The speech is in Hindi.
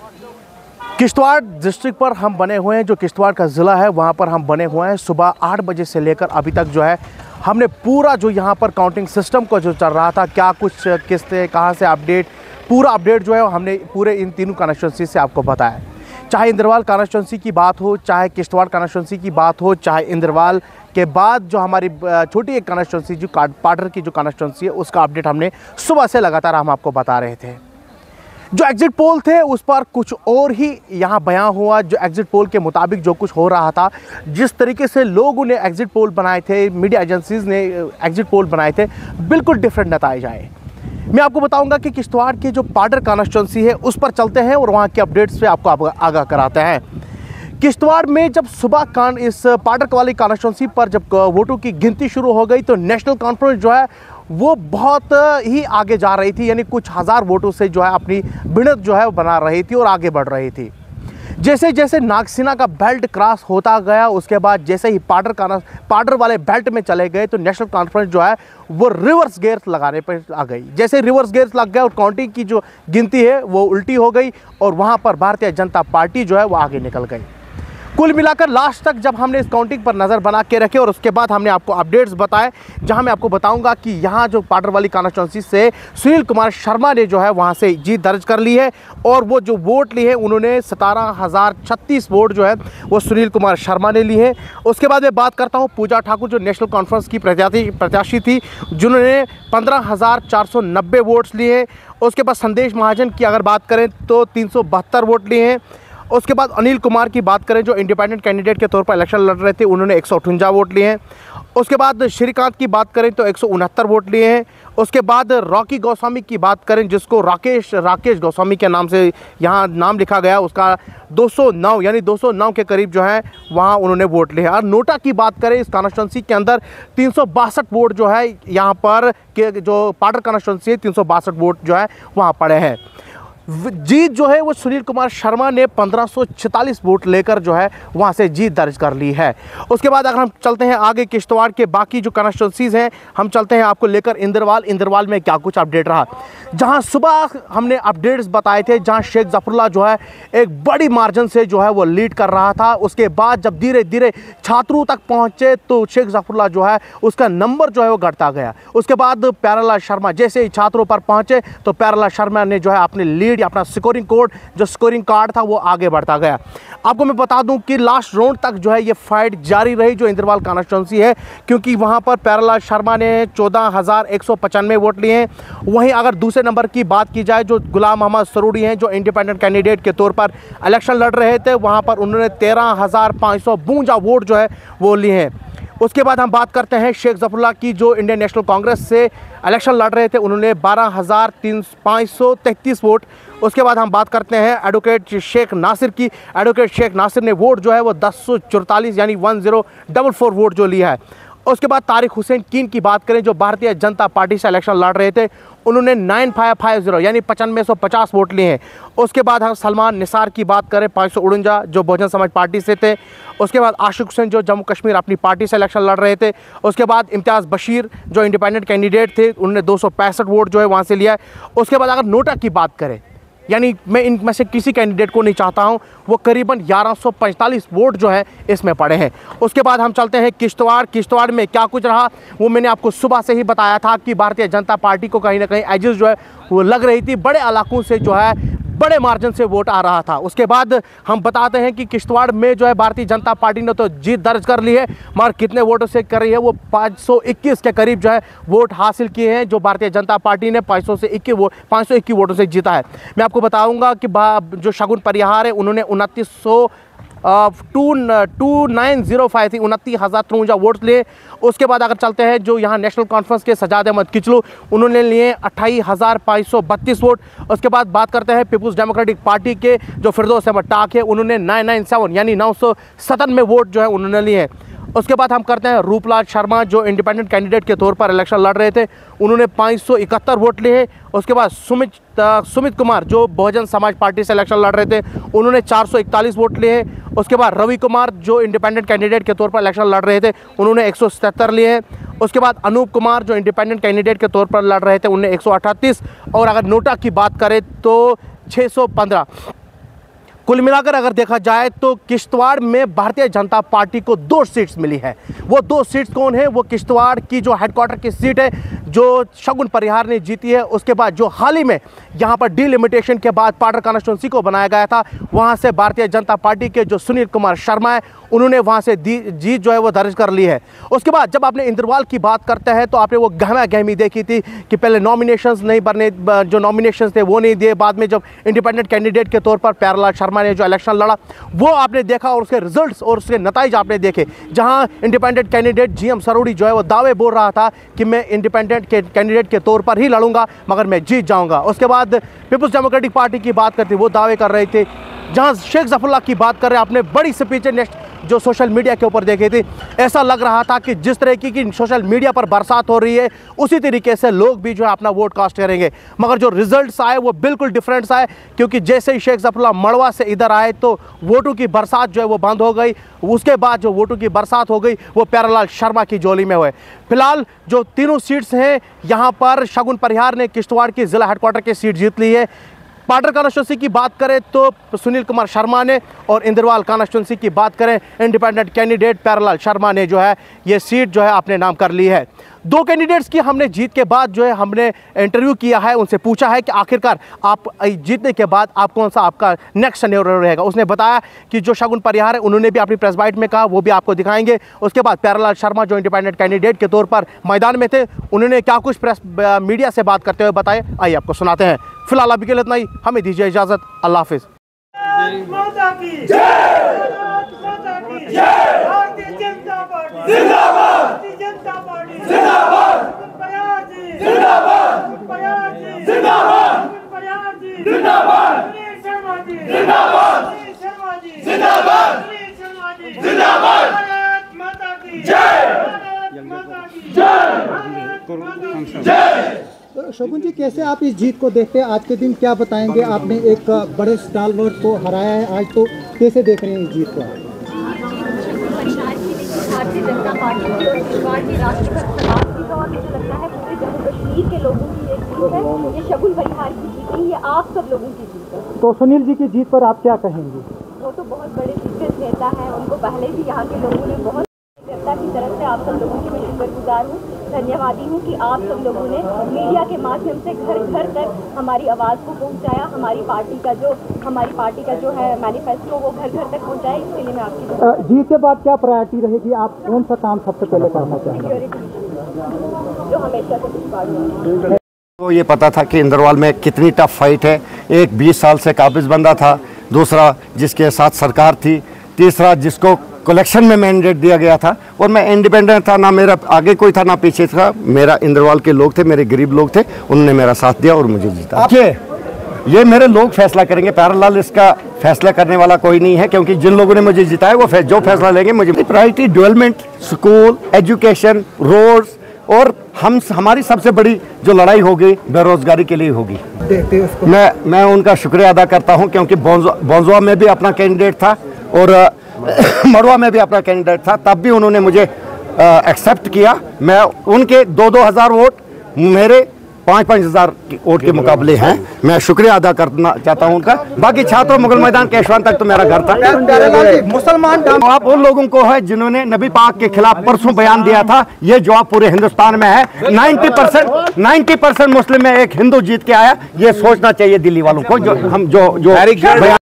किश्तवाड़ डिस्ट्रिक्ट पर हम बने हुए हैं, जो किश्तवाड़ का ज़िला है वहाँ पर हम बने हुए हैं। सुबह 8 बजे से लेकर अभी तक जो है हमने पूरा जो यहाँ पर काउंटिंग सिस्टम को जो चल रहा था, क्या कुछ किस्तें कहाँ से अपडेट, पूरा अपडेट जो है हमने पूरे इन तीनों कॉन्स्टिट्यूंसी से आपको बताया। चाहे इंद्रवाल कॉन्स्टिट्यूंसी की बात हो, चाहे किश्तवाड़ कॉन्स्टिट्यूंसी की बात हो, चाहे इंद्रवाल के बाद जो हमारी छोटी एक कॉन्स्टिट्यूंसी जो पाडर की जो कॉन्स्टिट्यूंसी है उसका अपडेट हमने सुबह से लगातार हम आपको बता रहे थे। जो एग्जिट पोल थे उस पर कुछ और ही यहाँ बयां हुआ। जो एग्जिट पोल के मुताबिक जो कुछ हो रहा था, जिस तरीके से लोगों ने एग्जिट पोल बनाए थे, मीडिया एजेंसीज ने एग्जिट पोल बनाए थे, बिल्कुल डिफरेंट नतीजे आए। मैं आपको बताऊंगा कि किश्तवाड़ की जो पाडर कॉन्स्टिट्यूंसी है उस पर चलते हैं और वहाँ के अपडेट्स पे आपको आगाह कराते हैं। किश्तवाड़ में जब सुबह इस पाडर वाली कॉन्स्टिट्यूंसी पर जब वोटों की गिनती शुरू हो गई तो नेशनल कॉन्फ्रेंस जो है वो बहुत ही आगे जा रही थी, यानी कुछ हज़ार वोटों से जो है अपनी बढ़त जो है वो बना रही थी और आगे बढ़ रही थी। जैसे जैसे नागसीना का बेल्ट क्रॉस होता गया, उसके बाद जैसे ही पाडर वाले बेल्ट में चले गए तो नेशनल कॉन्फ्रेंस जो है वो रिवर्स गेयर लगाने पर आ गई। जैसे रिवर्स गेयर लग गया और काउंटिंग की जो गिनती है वो उल्टी हो गई और वहाँ पर भारतीय जनता पार्टी जो है वो आगे निकल गई। कुल मिलाकर लास्ट तक जब हमने इस काउंटिंग पर नज़र बना के रखे और उसके बाद हमने आपको अपडेट्स बताए, जहां मैं आपको बताऊंगा कि यहां जो पाडर वाली कॉन्स्टिट्यूंसी से सुनील कुमार शर्मा ने जो है वहां से जीत दर्ज कर ली है और वो जो वोट लिए हैं उन्होंने 17,036 वोट जो है वो सुनील कुमार शर्मा ने ली है। उसके बाद मैं बात करता हूँ पूजा ठाकुर जो नेशनल कॉन्फ्रेंस की प्रत्याशी थी, जिन्होंने 15,490 वोट्स लिए हैं। उसके बाद संदेश महाजन की अगर बात करें तो 372 वोट लिए हैं। उसके बाद अनिल कुमार की बात करें जो इंडिपेंडेंट कैंडिडेट के तौर पर इलेक्शन लड़ रहे थे, उन्होंने 158 वोट लिए हैं। उसके बाद श्रीकांत की बात करें तो 169 वोट लिए हैं। उसके बाद रॉकी गोस्वामी की बात करें, जिसको राकेश गोस्वामी के नाम से यहाँ नाम लिखा गया, उसका 209 यानी 209 के करीब जो है वहाँ उन्होंने वोट लिए हैं। और नोटा की बात करें इस कॉन्स्टिट्यूंसी के अंदर 362 वोट जो है यहाँ पर के जो पाडर कॉन्स्टिट्यूंसी है 362 वोट जो है वहाँ पड़े हैं। जीत जो है वो सुनील कुमार शर्मा ने 1546 वोट लेकर जो है वहाँ से जीत दर्ज कर ली है। उसके बाद अगर हम चलते हैं आगे किश्तवाड़ के बाकी जो कॉन्स्टिट्यूंसीज़ हैं, हम चलते हैं आपको लेकर इंद्रवाल में क्या कुछ अपडेट रहा। जहाँ सुबह हमने अपडेट्स बताए थे, जहाँ शेख जफरुल्लाह जो है एक बड़ी मार्जिन से जो है वो लीड कर रहा था, उसके बाद जब धीरे धीरे छात्रों तक पहुँचे तो शेख जफरुल्लाह जो है उसका नंबर जो है वो घटता गया। उसके बाद प्यारेलाल शर्मा जैसे ही छात्रों पर पहुँचे तो प्यारेलाल शर्मा ने जो है अपनी लीड अपना स्कोरिंग कार्ड था वो आगे बढ़ता गया। आपको मैं बता दूं कि लास्ट राउंड तक जो है ये फाइट जारी रही जो इंद्रवाल कॉन्स्टिट्यूंसी है, क्योंकि वहां पर प्यारेलाल शर्मा ने 14,195 वोट लिए हैं। वहीं अगर दूसरे नंबर की बात की जाए जो गुलाम मोहम्मद सरूड़ी हैं जो इंडिपेंडेंट कैंडिडेट के तौर पर इलेक्शन लड़ रहे थे, वहां पर उन्होंने 13,552 वोट जो है वो लिए हैं। उसके बाद हम बात करते हैं शेख जफरुल्लाह की जो इंडियन नेशनल कांग्रेस से इलेक्शन लड़ रहे थे, उन्होंने 12,533 वोट। उसके बाद हम बात करते हैं एडवोकेट शेख नासिर की। एडवोकेट शेख नासिर ने वोट जो है वो 1044 यानी 1044 वोट जो लिया है। उसके बाद तारिक हुसैन कीन की बात करें जो भारतीय जनता पार्टी से इलेक्शन लड़ रहे थे, उन्होंने 9550 यानी 9550 वोट लिए हैं। उसके बाद हम सलमान निसार की बात करें 549 जो बहुजन समाज पार्टी से थे। उसके बाद आशिक हुसैन जो जम्मू कश्मीर अपनी पार्टी से इलेक्शन लड़ रहे थे। उसके बाद इम्तियाज़ बशीर जो इंडिपेंडेंट कैंडिडेट थे, उन्होंने 265 वोट जो है वहाँ से लिया है। उसके बाद अगर नोटा की बात करें, यानी मैं इनमें से किसी कैंडिडेट को नहीं चाहता हूं, वो करीबन 1145 वोट जो है इसमें पड़े हैं। उसके बाद हम चलते हैं किश्तवाड़ में क्या कुछ रहा वो मैंने आपको सुबह से ही बताया था कि भारतीय जनता पार्टी को कहीं ना कहीं एजेस जो है वो लग रही थी, बड़े इलाकों से जो है बड़े मार्जिन से वोट आ रहा था। उसके बाद हम बताते हैं कि किश्तवाड़ में जो है भारतीय जनता पार्टी ने तो जीत दर्ज कर ली है, मगर कितने वोटों से कर रही है, वो 521 के करीब जो है वोट हासिल किए हैं जो भारतीय जनता पार्टी ने 521 वोटों से जीता है। मैं आपको बताऊंगा कि जो शगुन परिहार है उन्होंने 2905 थी 29,053 वोट लिए। उसके बाद अगर चलते हैं जो यहाँ नेशनल कॉन्फ्रेंस के सजाद अहमद किचलू, उन्होंने लिए 28,532 वोट। उसके बाद बात करते हैं पीपुल्स डेमोक्रेटिक पार्टी के जो फिरदौस अहमद टाक है, उन्होंने 997 यानी 997 वोट जो है उन्होंने लिए हैं। उसके बाद हम करते हैं रूपलाल शर्मा जो इंडिपेंडेंट कैंडिडेट के तौर पर इलेक्शन लड़ रहे थे, उन्होंने 571 वोट लिए हैं। उसके बाद सुमित कुमार जो बहुजन समाज पार्टी से इलेक्शन लड़ रहे थे, उन्होंने 441 वोट लिए हैं। उसके बाद रवि कुमार जो इंडिपेंडेंट कैंडिडेट के तौर पर इलेक्शन लड़ रहे थे, उन्होंने 177 लिए हैं। उसके बाद अनूप कुमार जो इंडिपेंडेंट कैंडिडेट के तौर पर लड़ रहे थे, उन्होंने 138। और अगर नोटा की बात करें तो 615 कुल मिलाकर अगर देखा जाए तो किश्तवाड़ में भारतीय जनता पार्टी को 2 सीट्स मिली है। वो 2 सीट्स कौन है? वो किश्तवाड़ की जो हेडक्वार्टर की सीट है जो शगुन परिहार ने जीती है। उसके बाद जो हाल ही में यहाँ पर डिलिमिटेशन के बाद पाटर कॉन्स्टिट्यूंसी को बनाया गया था, वहाँ से भारतीय जनता पार्टी के जो सुनील कुमार शर्मा है उन्होंने वहाँ से जीत जो है वो दर्ज कर ली है। उसके बाद जब आपने इंद्रवाल की बात करते हैं तो आपने वो गहमा गहमी देखी थी कि पहले नॉमिनेशंस नहीं भरने, जो नॉमिनेशंस थे वो नहीं दिए। बाद में जब इंडिपेंडेंट कैंडिडेट के तौर पर प्यारेलाल शर्मा ने जो इलेक्शन लड़ा वो आपने देखा और उसके रिजल्ट्स और उसके नतीजे आपने देखे। जहां इंडिपेंडेंट कैंडिडेट जीएम सरोड़ी जो है वो दावे बोल रहा था कि मैं इंडिपेंडेंट कैंडिडेट के तौर पर ही लड़ूंगा मगर मैं जीत जाऊंगा। उसके बाद पीपल्स डेमोक्रेटिक पार्टी की बात करते वो दावे कर रहे थे। जहां शेख जफरुल्लाह की बात कर रहे आपने बड़ी स्पीचें नेक्स्ट जो सोशल मीडिया के ऊपर देखी थी, ऐसा लग रहा था कि जिस तरीके की सोशल मीडिया पर बरसात हो रही है उसी तरीके से लोग भी जो है अपना वोट कास्ट करेंगे। मगर जो रिजल्ट्स आए वो बिल्कुल डिफरेंट आए, क्योंकि जैसे ही शेख जफरुल्लाह मड़वा से इधर आए तो वोटों की बरसात जो है वो बंद हो गई। उसके बाद जो वोटों की बरसात हो गई वो प्यारेलाल शर्मा की झोली में हुए। फिलहाल जो तीनों सीट्स हैं यहाँ पर शगुन परिहार ने किश्तवाड़ की जिला हेडक्वार्टर की सीट जीत ली है। पाटर कॉन्स्टिट्यूंसी की बात करें तो सुनील कुमार शर्मा ने, और इंद्रवाल कॉन्स्टिट्यूंसी की बात करें इंडिपेंडेंट कैंडिडेट प्यारेलाल शर्मा ने जो है ये सीट जो है अपने नाम कर ली है। 2 कैंडिडेट्स की हमने जीत के बाद जो है हमने इंटरव्यू किया है, उनसे पूछा है कि आखिरकार आप जीतने के बाद आप कौन सा आपका नेक्स्ट सिनेरियो रहेगा। उसने बताया कि जो शगुन परिहार है उन्होंने भी अपनी प्रेस बाइट में कहा, वो भी आपको दिखाएंगे। उसके बाद प्यारेलाल शर्मा जो इंडिपेंडेंट कैंडिडेट के तौर पर मैदान में थे, उन्होंने क्या कुछ प्रेस मीडिया से बात करते हुए बताए, आइए आपको सुनाते हैं। फिलहाल अभी के लिए इतना ही, हमें दीजिए इजाजत। अल्लाह हाफिज। शगुन जी, कैसे आप इस जीत को देखते हैं? आज के दिन क्या बताएंगे? आपने एक बड़े स्टालवर्ड को हराया है आज, तो कैसे देख रहे हैं इस जीत को? भारतीय जनता पार्टी की और किश्तवाड़ की राष्ट्रपति समाज की तो, और मुझे लगता है पूरे जम्मू कश्मीर के लोगों की एक जीत है। ये शगुन परिहार की जीत नहीं, ये आप सब लोगों की जीत है। तो सुनील जी की जीत पर आप क्या कहेंगे? वो तो बहुत बड़े दिग्गज नेता है, उनको पहले भी यहाँ के लोगों ने बहुत, जनता की तरफ से आप सब लोगों की मैं शुक्रगुजार हूँ, धन्यवादी हूँ कि आप सब लोगों ने मीडिया के माध्यम से घर घर तक हमारी आवाज़ को पहुँचाया। हमारी पार्टी का जो है मैनिफेस्टो वो घर घर तक पहुँचाया। इसके लिए मैं आपकी जीत के बाद क्या प्रायोरिटी रहेगी? आप कौन सा काम सबसे पहले करना चाहेंगे? सिक्योरिटी जो हमेशा से पिछवाड़ है। तो ये पता था कि इंद्रवाल में कितनी टफ फाइट है। एक 20 साल से काबिज बंदा था, दूसरा जिसके साथ सरकार थी, तीसरा जिसको कलेक्शन में मैंडेट दिया गया था, और मैं इंडिपेंडेंट था, ना मेरा आगे कोई था ना पीछे था। मेरा इंद्रवाल के लोग थे, मेरे गरीब लोग थे, उन्होंने मेरा साथ दिया और मुझे जीता। ये मेरे लोग फैसला करेंगे, प्यारेलाल इसका फैसला करने वाला कोई नहीं है, क्योंकि जिन लोगों ने मुझे जिताया वो जो फैसला लेंगे मुझे। Priority development, school, education, roads, और हमारी सबसे बड़ी जो लड़ाई होगी बेरोजगारी के लिए होगी। मैं उनका शुक्रिया अदा करता हूं, क्योंकि बोंजवा में भी अपना कैंडिडेट था और मड़वा में भी अपना कैंडिडेट था, तब भी उन्होंने मुझे एक्सेप्ट किया। मैं उनके 2-2 हज़ार वोट मेरे 5-5 हज़ार वोट के मुकाबले हैं। मैं शुक्रिया अदा करना चाहता हूं उनका। बाकी छात्रों मुगल मैदान केशवान तक तो मेरा घर था। मुसलमान जवाब उन लोगों को है जिन्होंने नबी पाक के खिलाफ परसों बयान दिया था, ये जवाब पूरे हिंदुस्तान में है। 90% मुस्लिम में एक हिंदू जीत के आया। ये सोचना चाहिए दिल्ली वालों को, जो